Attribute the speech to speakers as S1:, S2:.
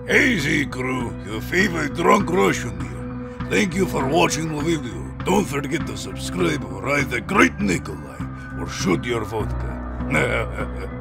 S1: Easy, crew. Your favorite drunk Russian here. Thank you for watching the video. Don't forget to subscribe or write the great Nikolai or shoot your vodka.